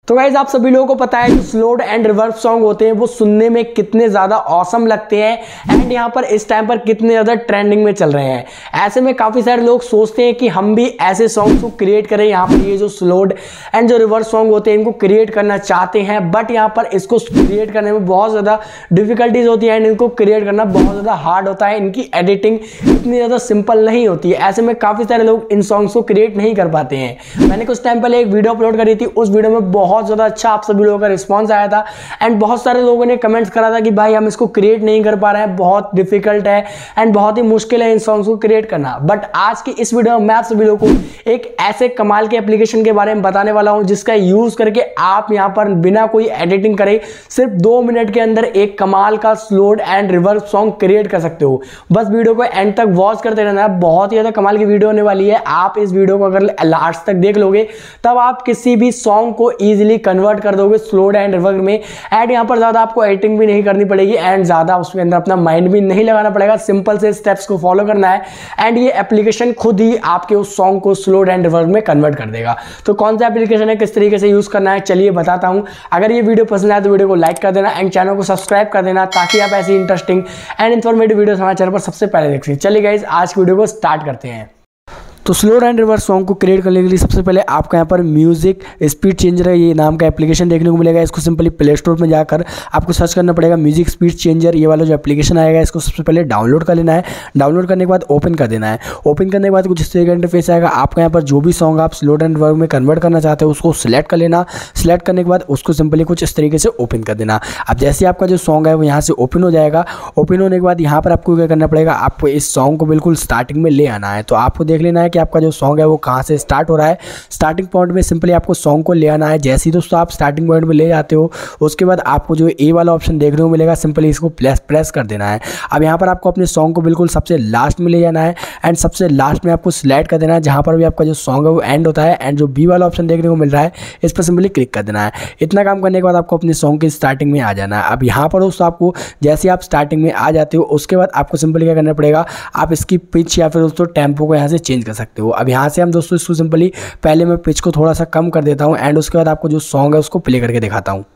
तो गाइस आप सभी लोगों को पता है जो स्लोड एंड रिवर्ब सॉन्ग होते हैं वो सुनने में कितने ज्यादा ऑसम लगते हैं एंड यहाँ पर इस टाइम पर कितने ज्यादा ट्रेंडिंग में चल रहे हैं। ऐसे में काफी सारे लोग सोचते हैं कि हम भी ऐसे सॉन्ग्स को क्रिएट करें। यहाँ पर ये जो स्लोड एंड जो रिवर्ब सॉन्ग होते हैं इनको क्रिएट करना चाहते हैं, बट यहाँ पर इसको क्रिएट करने में बहुत ज्यादा डिफिकल्टीज होती है एंड इनको क्रिएट करना बहुत ज्यादा हार्ड होता है। इनकी एडिटिंग इतनी ज्यादा सिंपल नहीं होती है। ऐसे में काफी सारे लोग इन सॉन्ग्स को क्रिएट नहीं कर पाते हैं। मैंने कुछ टाइम पहले एक वीडियो अपलोड करी थी, उस वीडियो में बहुत ज्यादा अच्छा आप सभी लोगों का रिस्पांस आया था एंड बहुत सारे लोगों ने कमेंट्स करा था कि भाई हम इसको क्रिएट नहीं कर पा रहे हैं, बहुत डिफिकल्ट है एंड बहुत ही मुश्किल है इन सॉन्ग्स को क्रिएट करना। बट आज की इस वीडियो में मैं आप सभी लोगों को एक ऐसे कमाल के एप्लीकेशन के बारे में बताने वाला हूं जिसका यूज करके आप यहां पर बिना कोई एडिटिंग करे सिर्फ 2 मिनट के अंदर एक कमाल का slowed and reverb song create कर सकते हो। बस वीडियो को एंड तक वॉच करते रहना है, बहुत ही ज्यादा कमाल की वीडियो होने वाली है। आप इस वीडियो को अगर लास्ट तक देख लोगे तब आप किसी भी सॉन्ग को इजीली कन्वर्ट कर दोगे स्लोड एंड रिवर्ब में एंड यहां पर ज्यादा आपको एडिटिंग भी नहीं करनी पड़ेगी एंड ज्यादा उसके अंदर अपना माइंड भी नहीं लगाना पड़ेगा। सिंपल से स्टेप्स को फॉलो करना है एंड ये एप्लीकेशन खुद ही आपके उस सॉन्ग को स्लोड एंड रिवर्ब में कन्वर्ट कर देगा। तो कौन सा एप्लीकेशन है, किस तरीके से यूज करना है, चलिए बताता हूं। अगर ये वीडियो पसंद आए तो वीडियो को लाइक कर देना एंड चैनल को सब्सक्राइब कर देना ताकि आप ऐसी इंटरेस्टिंग एंड इन्फॉर्मेटिव वीडियो हमारे चैनल पर सबसे पहले देख सकें। चलिए गाइस आज की वीडियो को स्टार्ट करते हैं। तो स्लोड एंड रिवर्ब सॉन्ग को क्रिएट करने के लिए सबसे पहले आपको यहाँ पर म्यूजिक स्पीड चेंजर ये नाम का एप्लीकेशन देखने को मिलेगा। इसको सिंपली प्ले स्टोर में जाकर आपको सर्च करना पड़ेगा म्यूजिक स्पीड चेंजर, ये वाला जो एप्लीकेशन आएगा इसको सबसे पहले डाउनलोड कर लेना है। डाउनलोड करने के बाद ओपन कर देना है। ओपन करने के बाद कुछ इस तरह का इंटरफेस आएगा। आपको यहाँ पर जो भी सॉन्ग आप स्लोड एंड रिवर्ब में कन्वर्ट करना चाहते हो उसको सिलेक्ट कर लेना। सिलेक्ट करने के बाद उसको सिंपली कुछ इस तरीके से ओपन कर देना। अब जैसे आपका जो सॉन्ग है वो यहाँ से ओपन हो जाएगा। ओपन होने के बाद यहाँ पर आपको क्या करना पड़ेगा, आपको इस सॉन्ग को बिल्कुल स्टार्टिंग में ले आना है। तो आपको देख लेना है कि आपका जो सॉन्ग है वो कहाँ से स्टार्ट हो रहा है। स्टार्टिंग पॉइंट में सिंपली आपको सॉन्ग को ले आना है। जैसे ही दोस्तों आप स्टार्टिंग पॉइंट में ले जाते हो उसके बाद आपको जो ए वाला ऑप्शन देखने को मिलेगा, सिंपली इसको प्रेस कर देना है। अब यहाँ पर आपको अपने सॉन्ग को बिल्कुल सबसे लास्ट में ले जाना है एंड सबसे लास्ट में आपको सिलेक्ट कर देना है जहाँ पर भी आपका जो सॉन्ग है वो एंड होता है एंड जो बी वाला ऑप्शन देखने को मिल रहा है इस पर सिंपली क्लिक कर देना है। इतना काम करने के बाद आपको अपने सॉन्ग की स्टार्टिंग में आ जाना है। अब यहाँ पर दोस्तों आपको जैसे आप स्टार्टिंग में आ जाते हो उसके बाद आपको सिंपली क्या करना पड़ेगा, आप इसकी पिच या फिर दोस्तों टेम्पो को यहाँ से चेंज कर सकते हो। अब यहाँ से हम दोस्तों इसको सिंपली पहले मैं पिच को थोड़ा सा कम कर देता हूं एंड उसके बाद आपको जो सॉन्ग है उसको प्ले करके दिखाता हूं।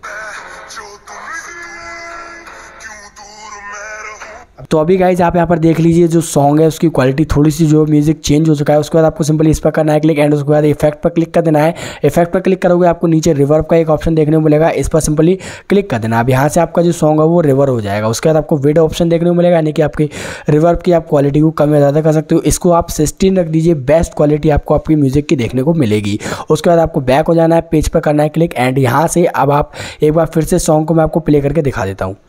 तो अभी गाइज आप यहाँ पर देख लीजिए जो सॉन्ग है उसकी क्वालिटी थोड़ी सी जो म्यूजिक चेंज हो चुका है। उसके बाद आपको सिंपली इस पर करना है क्लिक एंड उसके बाद इफेक्ट पर क्लिक कर देना है। इफेक्ट पर क्लिक करोगे आपको नीचे रिवर्ब का एक ऑप्शन देखने को मिलेगा, इस पर सिंपली क्लिक कर देना। अब यहाँ से आपका जो सॉन्ग है वो रिवर्ब हो जाएगा। उसके बाद आपको विड ऑप्शन देखने को मिलेगा, यानी कि आपकी रिवर्ब की आप क्वालिटी को कम या ज़्यादा कर सकते हो। इसको आप 16 रख दीजिए, बेस्ट क्वालिटी आपको आपकी म्यूजिक की देखने को मिलेगी। उसके बाद आपको बैक हो जाना है, पेज पर करना है क्लिक एंड यहाँ से अब आप एक बार फिर से सॉन्ग को मैं आपको प्ले करके दिखा देता हूँ।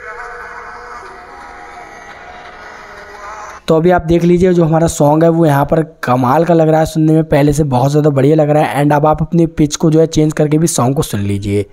तो अभी आप देख लीजिए जो हमारा सॉन्ग है वो यहाँ पर कमाल का लग रहा है, सुनने में पहले से बहुत ज़्यादा बढ़िया लग रहा है एंड अब आप अपनी पिच को जो है चेंज करके भी सॉन्ग को सुन लीजिए।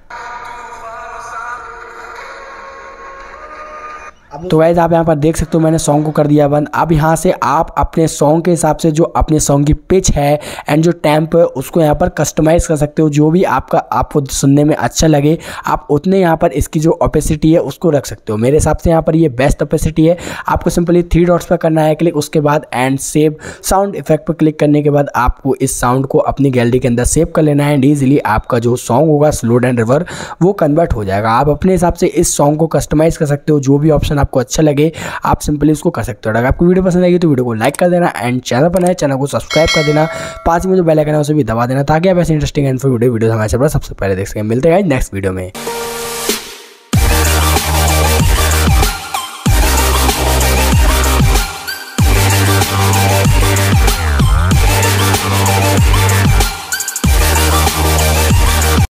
तो गाइस आप यहाँ पर देख सकते हो मैंने सॉन्ग को कर दिया बंद। अब यहाँ से आप अपने सॉन्ग के हिसाब से जो अपने सॉन्ग की पिच है एंड जो टेम्पो है उसको यहाँ पर कस्टमाइज़ कर सकते हो। जो भी आपको सुनने में अच्छा लगे आप उतने यहाँ पर इसकी जो ओपेसिटी है उसको रख सकते हो। मेरे हिसाब से यहाँ पर ये बेस्ट ओपेसिटी है। आपको सिंपली 3 डॉट्स पर करना है क्लिक, उसके बाद एंड सेव साउंड इफेक्ट पर क्लिक करने के बाद आपको इस साउंड को अपनी गैलरी के अंदर सेव कर लेना है एंड ईजिली आपका जो सॉन्ग होगा स्लोड एंड रिवर्ब वो कन्वर्ट हो जाएगा। आप अपने हिसाब से इस सॉन्ग को कस्टमाइज़ कर सकते हो। जो भी ऑप्शन आपको अच्छा लगे आप सिंपली उसको कर सकते हो। अगर आपको वीडियो पसंद आएगी तो वीडियो को लाइक कर देना एंड चैनल पर नए चैनल को सब्सक्राइब कर देना। पास में जो बेल आइकन है उसे भी दबा देना ताकि आप ऐसे इंटरेस्टिंग वीडियो हमारे चैनल पर सबसे पहले देख सकें। मिलते हैं नेक्स्ट वीडियो में।